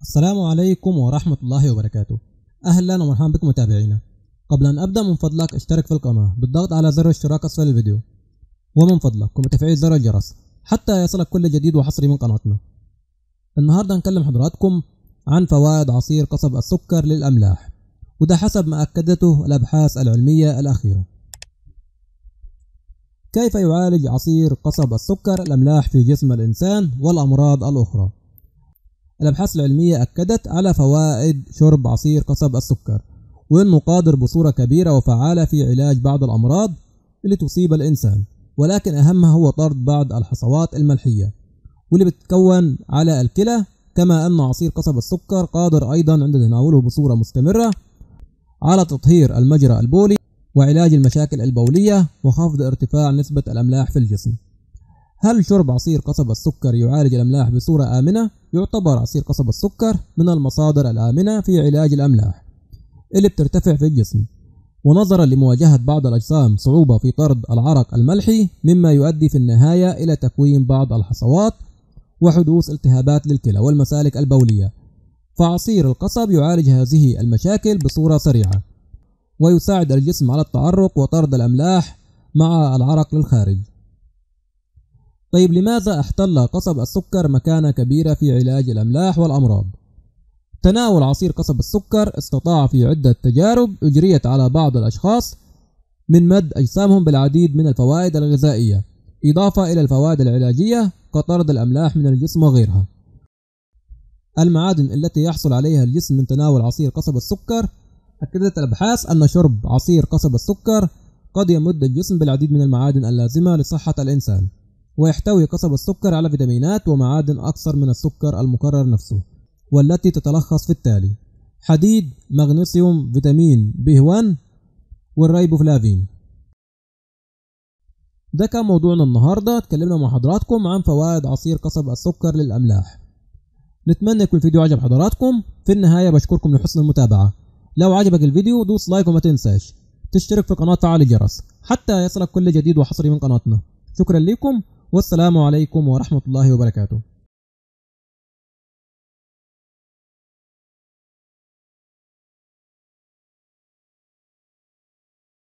السلام عليكم ورحمة الله وبركاته. أهلا ومرحبا بكم متابعينا. قبل أن أبدأ من فضلك اشترك في القناة بالضغط على زر الاشتراك أسفل الفيديو، ومن فضلك قم بتفعيل زر الجرس حتى يصلك كل جديد وحصري من قناتنا. النهاردة هنكلم حضراتكم عن فوائد عصير قصب السكر للأملاح، وده حسب ما أكدته الأبحاث العلمية الأخيرة. كيف يعالج عصير قصب السكر الأملاح في جسم الإنسان والأمراض الأخرى؟ الأبحاث العلمية أكدت على فوائد شرب عصير قصب السكر، وأنه قادر بصورة كبيرة وفعالة في علاج بعض الأمراض اللي تصيب الإنسان، ولكن أهمها هو طرد بعض الحصوات الملحية واللي بتتكون على الكلى. كما أن عصير قصب السكر قادر أيضا عند تناوله بصورة مستمرة على تطهير المجرى البولي وعلاج المشاكل البولية وخفض ارتفاع نسبة الأملاح في الجسم. هل شرب عصير قصب السكر يعالج الأملاح بصورة آمنة؟ يعتبر عصير قصب السكر من المصادر الآمنة في علاج الأملاح اللي بترتفع في الجسم، ونظرا لمواجهة بعض الأجسام صعوبة في طرد العرق الملحي، مما يؤدي في النهاية إلى تكوين بعض الحصوات وحدوث التهابات للكلى والمسالك البولية. فعصير القصب يعالج هذه المشاكل بصورة سريعة، ويساعد الجسم على التعرق وطرد الأملاح مع العرق للخارج. طيب، لماذا احتل قصب السكر مكانة كبيرة في علاج الأملاح والأمراض؟ تناول عصير قصب السكر استطاع في عدة تجارب أجريت على بعض الأشخاص من مد أجسامهم بالعديد من الفوائد الغذائية، إضافة إلى الفوائد العلاجية كطرد الأملاح من الجسم وغيرها. المعادن التي يحصل عليها الجسم من تناول عصير قصب السكر. أكدت الأبحاث أن شرب عصير قصب السكر قد يمد الجسم بالعديد من المعادن اللازمة لصحة الإنسان، ويحتوي قصب السكر على فيتامينات ومعادن أكثر من السكر المكرر نفسه، والتي تتلخص في التالي: حديد، مغنيسيوم، فيتامين B1 والريبوفلافين. ده كان موضوعنا النهاردة. اتكلمنا مع حضراتكم عن فوائد عصير قصب السكر للأملاح. نتمنى يكون الفيديو عجب حضراتكم. في النهاية بشكركم لحسن المتابعة. لو عجبك الفيديو دوس لايك، وما تنساش تشترك في القناة وتفعل الجرس حتى يصلك كل جديد وحصري من قناتنا. شكرا لكم، والسلام عليكم ورحمة الله وبركاته.